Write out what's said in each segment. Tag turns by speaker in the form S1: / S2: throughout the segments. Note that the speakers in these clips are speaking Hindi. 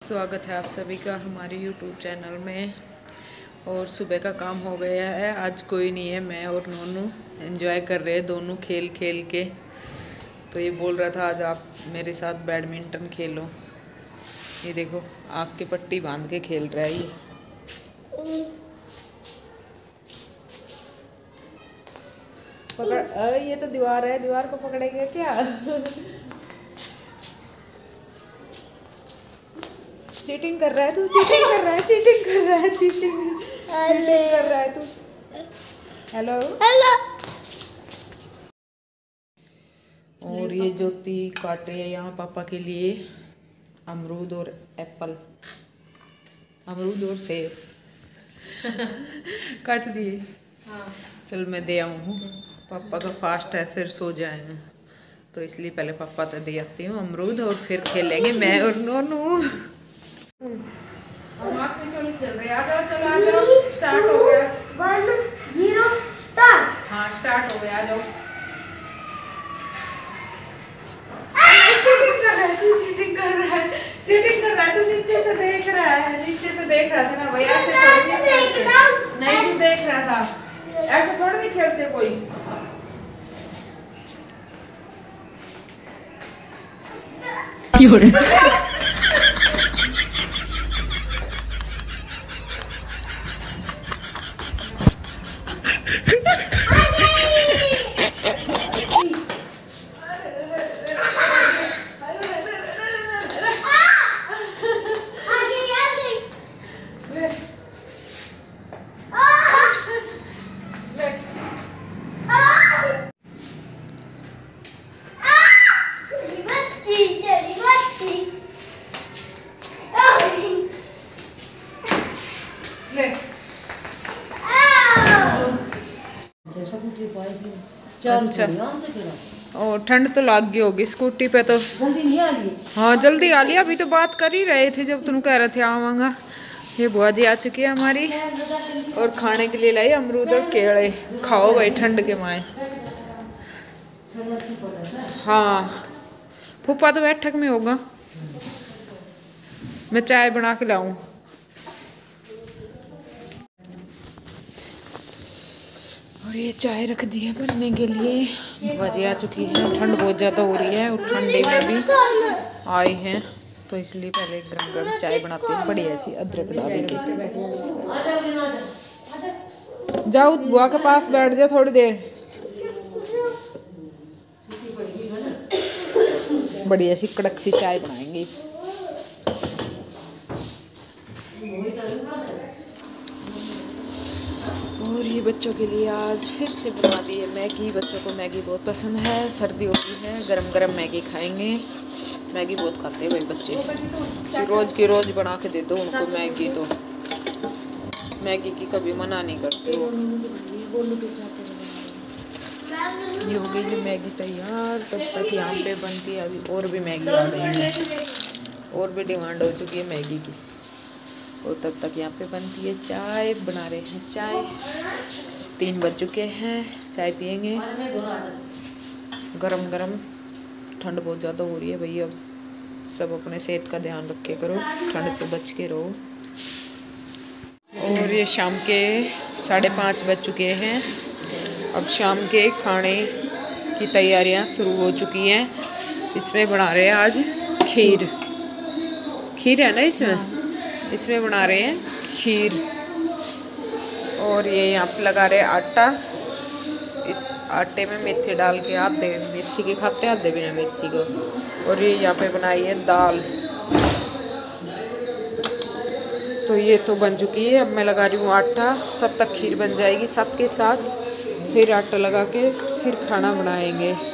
S1: स्वागत है आप सभी का हमारे YouTube चैनल में। और सुबह का काम हो गया है। आज कोई नहीं है, मैं और नोनू एंजॉय कर रहे हैं दोनों खेल खेल के। तो ये बोल रहा था आज आप मेरे साथ बैडमिंटन खेलो। ये देखो आँख की पट्टी बांध के खेल रहा है ये। पकड़, ये तो दीवार है, दीवार को पकड़ेगा क्या? चीटिंग कर रहा है तू, चीटिंग कर रहा है, चीटिंग कर रहा है, चीटिंग कर रहा है तू। Hello hello. और ये ज्योति काट रही है यहाँ पापा के लिए अमरूद और एप्पल, अमरूद और सेब काट दिए। हाँ। चल मैं दे आऊँ, पापा का फास्ट है फिर सो जाएंगे, तो इसलिए पहले पापा तो दे आती हूँ अमरूद और फिर खेलेंगे मैं और नोनू। हम आँख में चोली खेल रहे हैं। आ जाओ, चलो आ जाओ, स्टार्ट हो गया।
S2: 1 0 स्टार्ट।
S1: हाँ स्टार्ट हो गया, आ जाओ। चीटिंग कर रहा है, चीटिंग कर रहा है, तू नीचे से देख रहा है, नीचे से देख रहा था ना भैया, ऐसे थोड़ी नहीं खेलते। नहीं तू देख रहा था, ऐसे थोड़ी नहीं खेलते कोई। अच्छा, और ठंड तो लग गई होगी स्कूटी पे तो।
S2: जल्दी नहीं आ रही।
S1: हाँ जल्दी आ लिया, अभी तो बात कर ही रहे थे जब तुम कह रहे थे आवांगा। ये बुआ जी आ चुकी है हमारी, और खाने के लिए लाई अमरूद और केले। खाओ भाई ठंड के माए। हाँ फूफा तो बैठक में होगा, मैं चाय बना के लाऊं। और ये चाय रख दी है बनने के लिए। बुआ जी आ चुकी है, ठंड बहुत ज़्यादा हो रही है और ठंडे में भी आए हैं, तो इसलिए पहले गरम गरम चाय बनाते हैं बढ़िया सी अदरक डाल के। जाओ बुआ के पास बैठ जा थोड़ी देर, बढ़िया सी कड़क सी चाय बनाएंगे। और ये बच्चों के लिए आज फिर से बना दी है मैगी। बच्चों को मैगी बहुत पसंद है, सर्दी हो रही है, गरम गरम मैगी खाएंगे। मैगी बहुत खाते हैं भाई बच्चे, रोज़ की रोज़ बना के दे दो उनको मैगी, तो मैगी की कभी मना नहीं करते वो। ये हो गई है मैगी तैयार, तब तक यहाँ पे बनती है अभी और भी मैगी आ गई है, और भी डिमांड हो चुकी है मैगी की। और तब तक यहाँ पे बनती है चाय, बना रहे हैं चाय। 3 बज चुके हैं, चाय पियेंगे गरम गरम। ठंड बहुत ज़्यादा हो रही है भैया, अब सब अपने सेहत का ध्यान रखे करो, ठंड से बच के रहो। और ये शाम के 5:30 बज चुके हैं। अब शाम के खाने की तैयारियां शुरू हो चुकी हैं। इसमें बना रहे हैं आज खीर, खीर है ना इसमें बना रहे हैं खीर। और ये यहाँ पे लगा रहे हैं आटा, इस आटे में मेथी डाल के, आधे मेथी के खाते आधे बिना मेथी को। और ये यहाँ पे बनाई है दाल, तो ये तो बन चुकी है। अब मैं लगा रही हूँ आटा, तब तक खीर बन जाएगी साथ के साथ, फिर आटा लगा के फिर खाना बनाएंगे।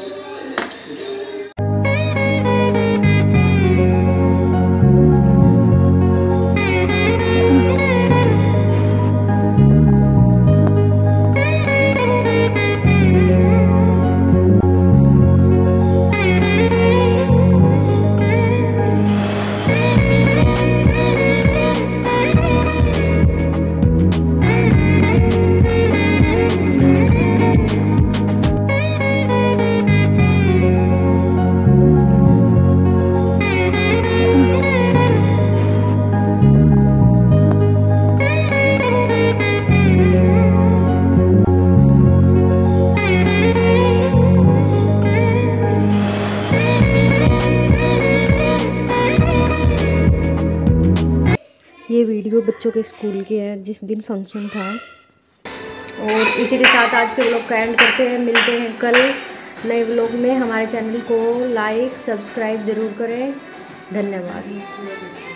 S3: ये वीडियो बच्चों के स्कूल की है जिस दिन फंक्शन था। और इसी के साथ आज के व्लॉग का एंड करते हैं। मिलते हैं कल नए व्लॉग में। हमारे चैनल को लाइक सब्सक्राइब ज़रूर करें। धन्यवाद।